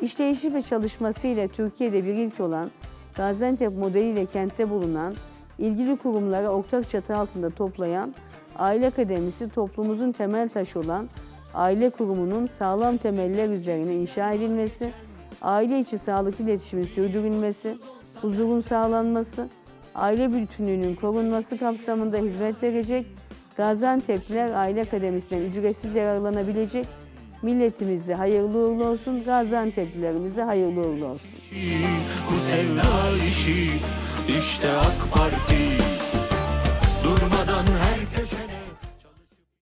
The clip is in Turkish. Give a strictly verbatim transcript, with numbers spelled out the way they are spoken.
İşleyişi ve çalışmasıyla Türkiye'de bir ilk olan Gaziantep modeliyle kentte bulunan, ilgili kurumları ortak çatı altında toplayan Aile Akademisi toplumumuzun temel taşı olan aile kurumunun sağlam temeller üzerine inşa edilmesi, aile içi sağlıklı iletişimin sürdürülmesi, huzurun sağlanması, aile bütünlüğünün korunması kapsamında hizmet verecek, Gaziantep'liler Aile Akademisi'nden ücretsiz yararlanabilecek, milletimize hayırlı uğurlu olsun, Gaziantep'lilerimize hayırlı uğurlu olsun. Bu sevda işi, işte AK Parti.